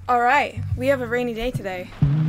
Alright, we have a rainy day today.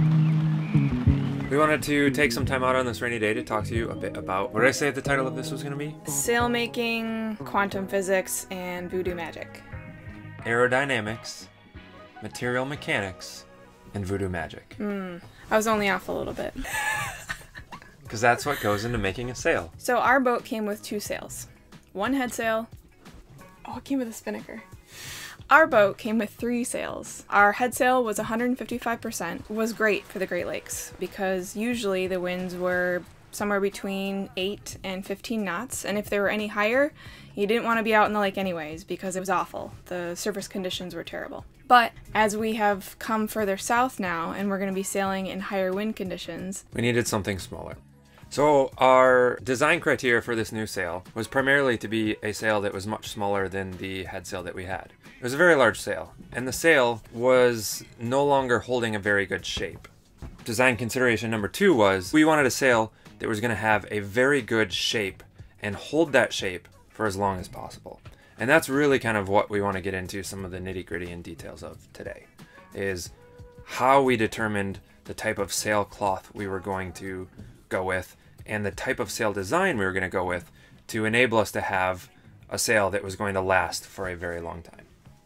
We wanted to take some time out on this rainy day to talk to you a bit about, what did I say the title of this was going to be? Sailmaking, quantum physics, and voodoo magic. Aerodynamics, material mechanics, and voodoo magic. I was only off a little bit. Because that's what goes into making a sail. So our boat came with 2 sails. 1 head sail. Oh, it came with a spinnaker. Our boat came with 3 sails. Our head sail was 155%, was great for the Great Lakes because usually the winds were somewhere between 8 and 15 knots, and if they were any higher, you didn't want to be out in the lake anyways because it was awful. The surface conditions were terrible. But as we have come further south now and we're going to be sailing in higher wind conditions, we needed something smaller. So our design criteria for this new sail was primarily to be a sail that was much smaller than the head sail that we had. It was a very large sail, and the sail was no longer holding a very good shape. Design consideration number 2 was we wanted a sail that was going to have a very good shape and hold that shape for as long as possible. And that's really kind of what we want to get into some of the nitty-gritty and details of today, is how we determined the type of sail cloth we were going to go with and the type of sail design we were going to go with to enable us to have a sail that was going to last for a very long time.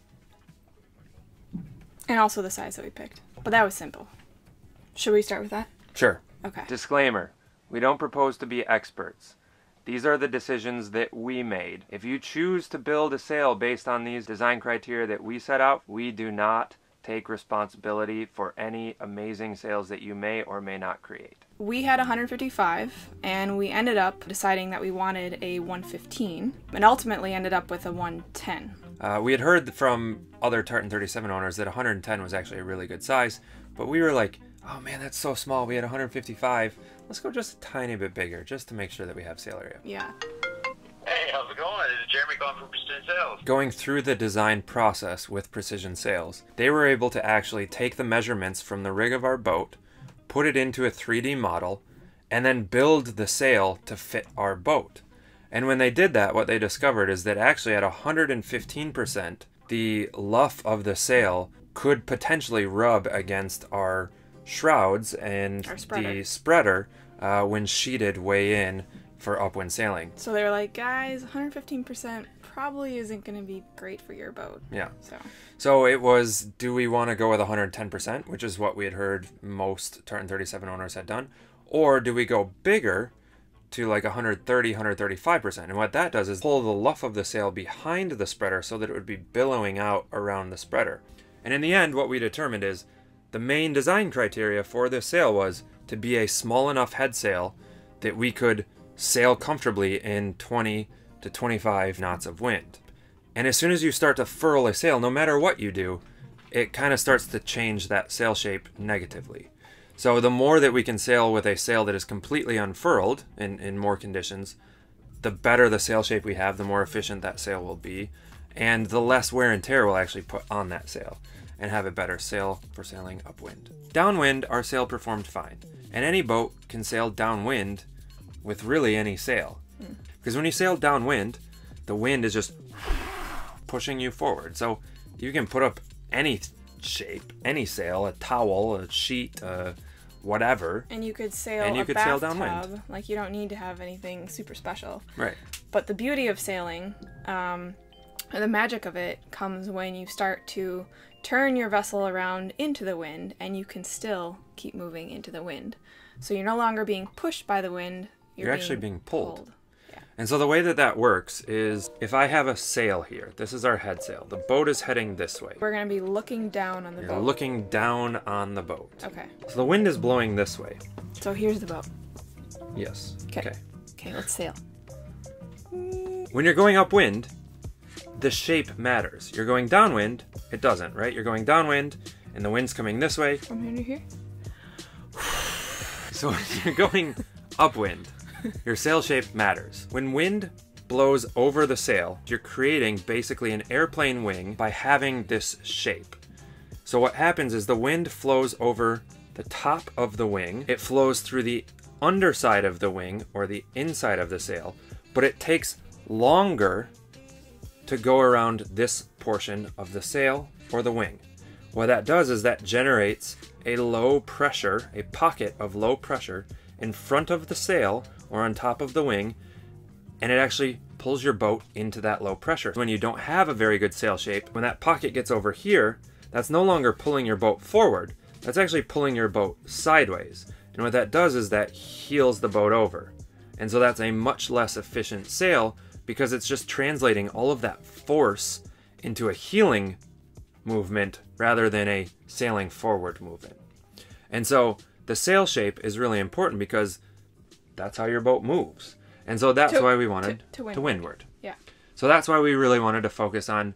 and also the size that we picked. But that was simple. Should we start with that? Sure. Okay. Disclaimer, we don't propose to be experts. These are the decisions that we made. If you choose to build a sail based on these design criteria that we set out, we do not take responsibility for any amazing sails that you may or may not create. We had 155, and we ended up deciding that we wanted a 115, and ultimately ended up with a 110. We had heard from other Tartan 37 owners that 110 was actually a really good size, but we were like, oh man, that's so small. We had 155. Let's go just a tiny bit bigger, just to make sure that we have sail area. Yeah. Hey, how's it going? This is Jeremy calling from Precision Sails. Going through the design process with Precision Sails, they were able to actually take the measurements from the rig of our boat, put it into a 3D model, and then build the sail to fit our boat. And when they did that, what they discovered is that actually at 115%, the luff of the sail could potentially rub against our shrouds and the spreader when sheeted way in for upwind sailing. So they were like, guys, 115% probably isn't going to be great for your boat. Yeah. So it was, do we want to go with 110%, which is what we had heard most Tartan 37 owners had done, or do we go bigger to like 130, 135%? And what that does is pull the luff of the sail behind the spreader so that it would be billowing out around the spreader. And in the end, what we determined is the main design criteria for this sail was to be a small enough head sail that we could sail comfortably in 20 to 25 knots of wind. And as soon as you start to furl a sail, no matter what you do, it kind of starts to change that sail shape negatively. So the more that we can sail with a sail that is completely unfurled in more conditions, the better the sail shape we have, the more efficient that sail will be, and the less wear and tear we'll actually put on that sail and have a better sail for sailing upwind. Downwind, our sail performed fine. And any boat can sail downwind with really any sail. Because when you sail downwind, the wind is just pushing you forward. So you can put up any shape, any sail, a towel, a sheet, whatever. And you could sail sail downwind. Like, you don't need to have anything super special. Right. But the beauty of sailing, the magic of it, comes when you start to turn your vessel around into the wind, and you can still keep moving into the wind. So you're no longer being pushed by the wind. You're actually being pulled. Yeah. And so the way that that works is, if I have a sail here, this is our head sail. The boat is heading this way. We're going to be looking down on the boat. You're looking down on the boat. Okay. So the wind is blowing this way. So here's the boat. Yes. Okay. Okay, let's sail. When you're going upwind, the shape matters. You're going downwind, it doesn't, right? You're going downwind, and the wind's coming this way. From here to here? So when you're going upwind, your sail shape matters. When wind blows over the sail, you're creating basically an airplane wing by having this shape. So what happens is the wind flows over the top of the wing. It flows through the underside of the wing or the inside of the sail, but it takes longer to go around this portion of the sail or the wing. What that does is that generates a low pressure, a pocket of low pressure in front of the sail or on top of the wing, and it actually pulls your boat into that low pressure. When you don't have a very good sail shape, when that pocket gets over here, that's no longer pulling your boat forward, that's actually pulling your boat sideways. And what that does is that heels the boat over. And so that's a much less efficient sail because it's just translating all of that force into a heeling movement rather than a sailing forward movement. And so the sail shape is really important because that's how your boat moves. And so that's why we wanted to windward. Yeah. So that's why we really wanted to focus on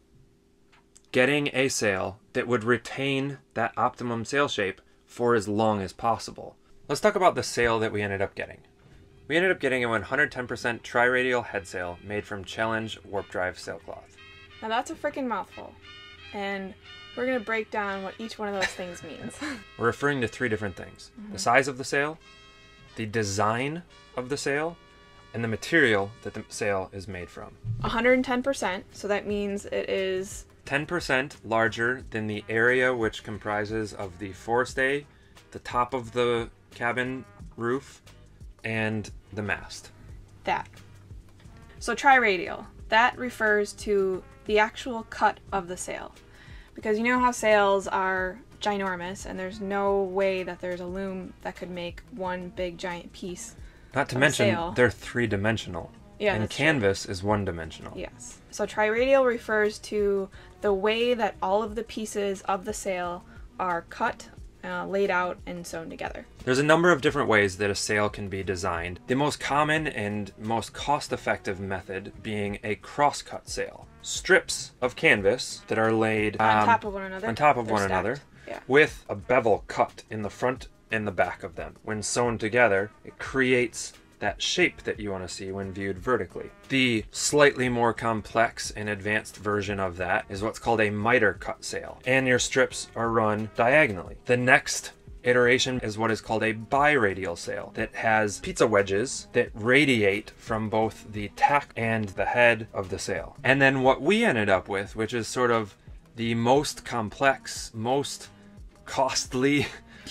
getting a sail that would retain that optimum sail shape for as long as possible. Let's talk about the sail that we ended up getting. We ended up getting a 110% Tri-Radial headsail made from Challenge warp drive sailcloth. Now that's a freaking mouthful. And we're going to break down what each one of those things means. We're referring to three different things. The size of the sail, the design of the sail, and the material that the sail is made from. 110%, so that means it is 10% larger than the area which comprises of the forestay, the top of the cabin roof, and the mast. that. So Tri-Radial, that refers to the actual cut of the sail. Because you know how sails are ginormous and there's no way that there's a loom that could make one big giant piece. Not to mention, they're three-dimensional. Yeah, and canvas is one-dimensional. Yes. So Tri-Radial refers to the way that all of the pieces of the sail are cut, laid out, and sewn together. There's a number of different ways that a sail can be designed. The most common and most cost-effective method being a cross-cut sail. Strips of canvas that are laid on top of one another. Yeah. With a bevel cut in the front and the back of them. When sewn together, it creates that shape that you want to see when viewed vertically. The slightly more complex and advanced version of that is what's called a miter cut sail, and your strips are run diagonally. The next iteration is what is called a bi-radial sail that has pizza wedges that radiate from both the tack and the head of the sail. And then what we ended up with, which is sort of the most complex, most costly,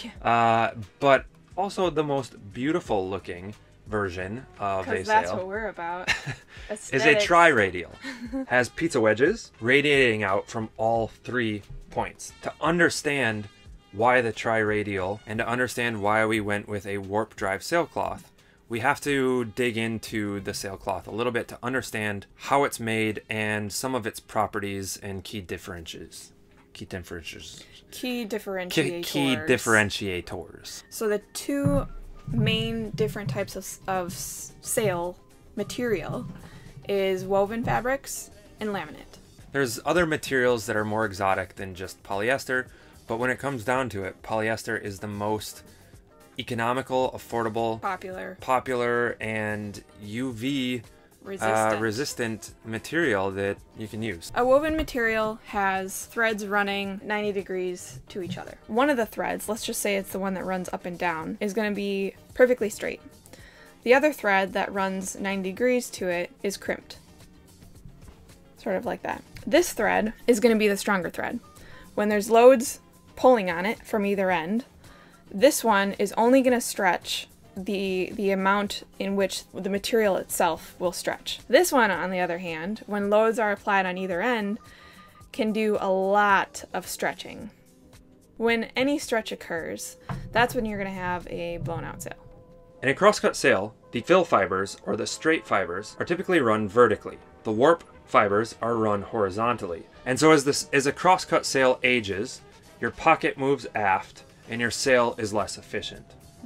but also the most beautiful looking version of a sail. That's what we're about. Is a Tri-Radial. Has pizza wedges radiating out from all 3 points. To understand why the Tri-Radial and to understand why we went with a warp drive sailcloth, we have to dig into the sailcloth a little bit to understand how it's made and some of its properties and key differentiators. So the two main different types of sail material is woven fabrics and laminate. There's other materials that are more exotic than just polyester, but when it comes down to it, polyester is the most economical, affordable, popular and UV resistant material that you can use. A woven material has threads running 90 degrees to each other. One of the threads, let's just say it's the one that runs up and down, is going to be perfectly straight. The other thread that runs 90 degrees to it is crimped. Sort of like that. This thread is going to be the stronger thread. When there's loads pulling on it from either end, this one is only going to stretch the amount in which the material itself will stretch. This one, on the other hand, when loads are applied on either end, can do a lot of stretching. When any stretch occurs, that's when you're going to have a blown out sail. In a crosscut sail, the fill fibers, or the straight fibers, are typically run vertically. The warp fibers are run horizontally. And so as a crosscut sail ages, your pocket moves aft and your sail is less efficient.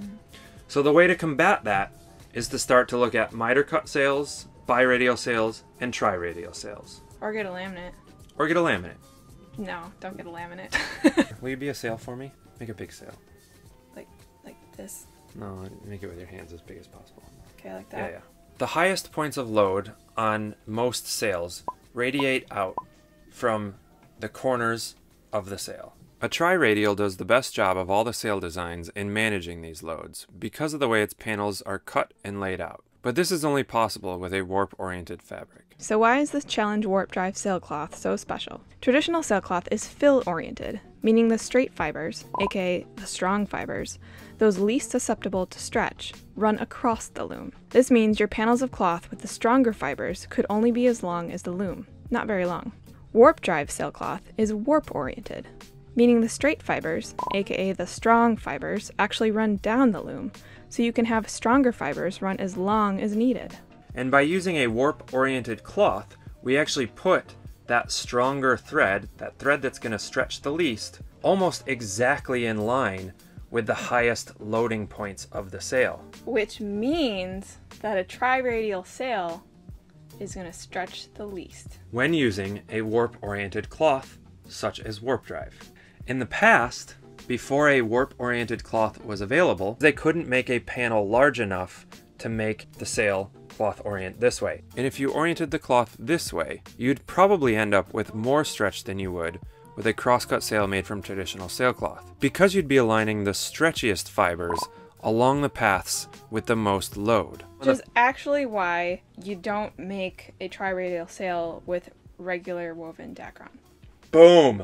So the way to combat that is to start to look at miter cut sails, bi-radial sails, and tri-radial sails. Or get a laminate. Or get a laminate. No, don't get a laminate. Will you be a sail for me? Make a big sail. Like this? No, make it with your hands as big as possible. Okay, like that? Yeah. The highest points of load on most sails radiate out from the corners of the sail. A Tri-Radial does the best job of all the sail designs in managing these loads because of the way its panels are cut and laid out. But this is only possible with a warp-oriented fabric. So why is this Challenge warp drive sailcloth so special? Traditional sailcloth is fill-oriented, meaning the straight fibers, aka the strong fibers, those least susceptible to stretch, run across the loom. This means your panels of cloth with the stronger fibers could only be as long as the loom, not very long. Warp drive sailcloth is warp-oriented, meaning the straight fibers, aka the strong fibers, actually run down the loom, so you can have stronger fibers run as long as needed. And by using a warp-oriented cloth, we actually put that stronger thread, that thread that's going to stretch the least, almost exactly in line with the highest loading points of the sail. Which means that a tri-radial sail is going to stretch the least when using a warp-oriented cloth, such as warp drive. In the past, before a warp-oriented cloth was available, they couldn't make a panel large enough to make the sail cloth orient this way. And if you oriented the cloth this way, you'd probably end up with more stretch than you would with a crosscut sail made from traditional sailcloth, because you'd be aligning the stretchiest fibers along the paths with the most load. Which is actually why you don't make a tri-radial sail with regular woven Dacron. Boom!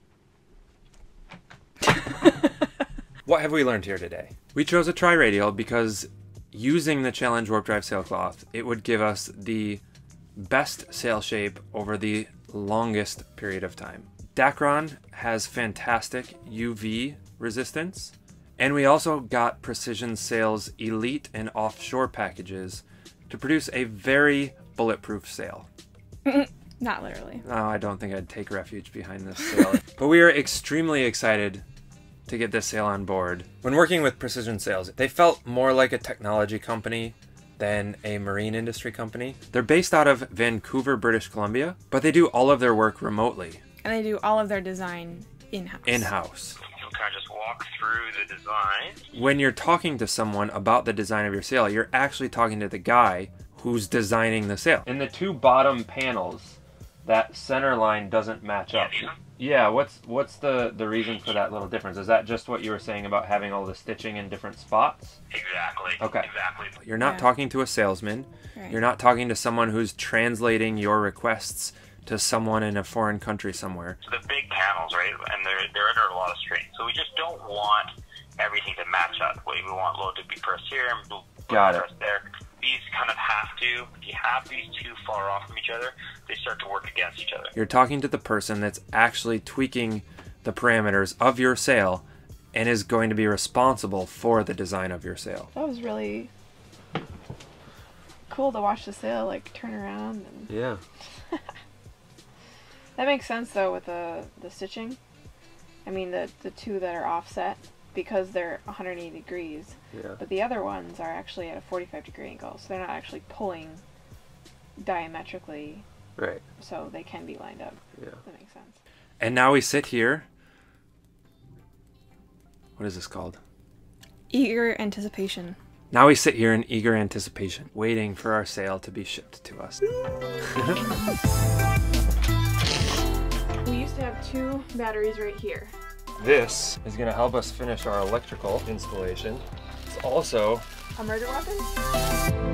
What have we learned here today? We chose a Tri-Radial because using the Challenge Warp Drive sailcloth, it would give us the best sail shape over the longest period of time. Dacron has fantastic UV resistance, and we also got Precision Sail's Elite and Offshore packages to produce a very bulletproof sail. Not literally. No, I don't think I'd take refuge behind this sail. But we are extremely excited to get this sail on board. When working with Precision Sails, they felt more like a technology company than a marine industry company. They're based out of Vancouver, British Columbia, but they do all of their work remotely. And they do all of their design in-house. In-house. You'll kind of just walk through the design. When you're talking to someone about the design of your sail, you're actually talking to the guy who's designing the sail. In the two bottom panels, that center line doesn't match up. Yeah, what's the reason for that little difference? Is that just what you were saying about having all the stitching in different spots? Exactly. Okay. Exactly. You're not talking to a salesman. Right. You're not talking to someone who's translating your requests to someone in a foreign country somewhere. So the big panels, right, and they're under a lot of strain. So we just don't want everything to match up. We want load to be pressed here and load Got it. pressed there. These kind of have to, if you have these too far off from each other, they start to work against each other. You're talking to the person that's actually tweaking the parameters of your sail and is going to be responsible for the design of your sail. That was really cool to watch the sail like turn around. And Yeah. that makes sense though with the stitching. I mean the two that are offset because they're 180 degrees. Yeah. But the other ones are actually at a 45-degree angle, so they're not actually pulling diametrically. Right. So they can be lined up. Yeah. That makes sense. And now we sit here. What is this called? Eager anticipation. Now we sit here in eager anticipation, waiting for our sail to be shipped to us. We used to have 2 batteries right here. This is going to help us finish our electrical installation. It's also A murder weapon?